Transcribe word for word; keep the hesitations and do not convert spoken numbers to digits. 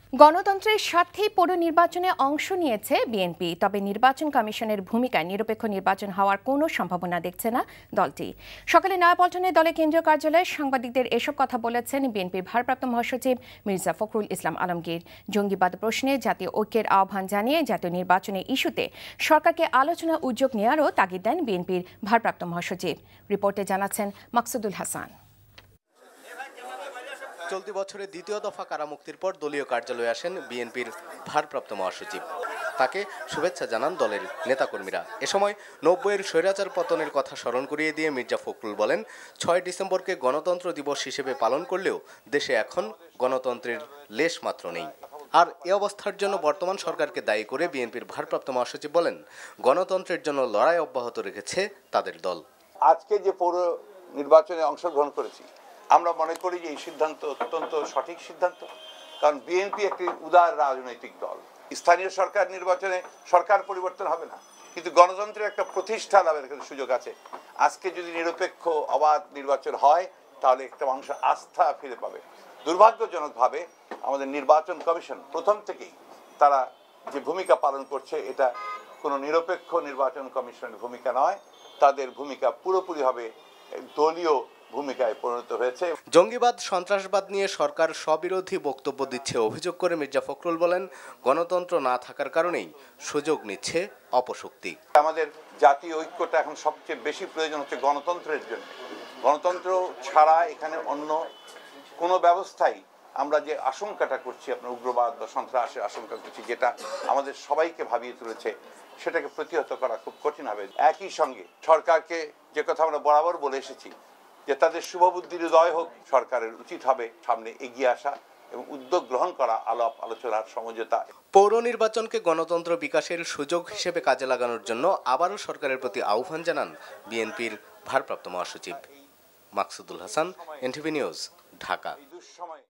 গণতন্ত্রের স্বার্থেই পৌর নির্বাচনে অংশ নিয়েছে বিএনপি, তবে নির্বাচন কমিশনের ভূমিকায় নিরপেক্ষ নির্বাচন হওয়ার কোনো সম্ভাবনা দেখছে না দলটি। সকালে নয়াপল্টনে দলের কেন্দ্রীয় কার্যালয়ে সাংবাদিকদের এসব কথা বলেছেন বিএনপির ভারপ্রাপ্ত মহাসচিব মির্জা ফখরুল ইসলাম আলমগীর। জঙ্গিবাদ প্রশ্নে জাতীয় ঐক্যের আহ্বান জানিয়ে জাতীয় নির্বাচনের ইস্যুতে সরকারকে আলোচনা উদ্যোগ নেওয়ারও তাগিদ দেন বিএনপির ভারপ্রাপ্ত মহাসচিব। রিপোর্টে জানাচ্ছেন মাকসুদুল হাসান। চলতি বছরের দ্বিতীয় দফা কারামুক্তির পর দলীয় কার্যালয়ে আসেন বিএনপির ভারপ্রাপ্ত মহাসচিব। তাকে শুভেচ্ছা জানান দলের নেতাকর্মীরা। এ সময় নব্বইয়ের স্বৈরাচার পতনের কথা স্মরণ করিয়ে দিয়ে মির্জা ফখরুল বলেন, ছয় ডিসেম্বরকে গণতন্ত্র দিবস হিসেবে পালন করলেও দেশে এখন গণতন্ত্রের লেশ মাত্র নেই। আর এ অবস্থার জন্য বর্তমান সরকারকে দায়ী করে বিএনপির ভারপ্রাপ্ত মহাসচিব বলেন, গণতন্ত্রের জন্য লড়াই অব্যাহত রেখেছে তাদের দল। আজকে যে পৌর নির্বাচনে অংশগ্রহণ করেছি, আমরা মনে করি যে এই সিদ্ধান্ত অত্যন্ত সঠিক সিদ্ধান্ত, কারণ বিএনপি একটি উদার রাজনৈতিক দল। স্থানীয় সরকার নির্বাচনে সরকার পরিবর্তন হবে না, কিন্তু গণতন্ত্রের একটা প্রতিষ্ঠা লাভের সুযোগ আছে। আজকে যদি নিরপেক্ষ অবাধ নির্বাচন হয় তাহলে একটা মানুষ আস্থা ফিরে পাবে। দুর্ভাগ্যজনকভাবে আমাদের নির্বাচন কমিশন প্রথম থেকেই তারা যে ভূমিকা পালন করছে, এটা কোনো নিরপেক্ষ নির্বাচন কমিশনের ভূমিকা নয়, তাদের ভূমিকা পুরোপুরি হবে দলীয় ভূমিকায় পরিণত হয়েছে। জঙ্গিবাদ সন্ত্রাসবাদ নিয়ে সরকার স্ববিরোধী বক্তব্য দিচ্ছে অভিযোগ করে মির্জা ফখরুল বলেন, গণতন্ত্র না থাকার কারণেই সুযোগ নিচ্ছে অপশক্তি। আমাদের জাতীয় ঐক্যটা এখন সবচেয়ে বেশি প্রয়োজন হচ্ছে গণতন্ত্রের জন্য। গণতন্ত্র ছাড়া এখানে অন্য কোনো ব্যবস্থাই, আমরা যে আশঙ্কাটা করছি, আপনার উগ্রবাদ বা সন্ত্রাসের আশঙ্কা করছি, যেটা আমাদের সবাইকে ভাবিয়ে তুলেছে, সেটাকে প্রতিহত করা খুব কঠিন হবে। একই সঙ্গে সরকারকে যে কথা আমরা বরাবর বলে এসেছি যে তাদের শুভবুদ্ধির উদয় হোক, সরকারের উচিত হবে সামনে এগিয়ে আসা এবং উদ্যোগ গ্রহণ করা, আলাপ আলোচনার সমঝোতা। পৌর নির্বাচনকে গণতন্ত্র বিকাশের সুযোগ হিসেবে কাজে লাগানোর জন্য আবারও সরকারের প্রতি আহ্বান জানান বিএনপির ভারপ্রাপ্ত মহাসচিব। Maksudul Hasan, NTV news, Dhaka.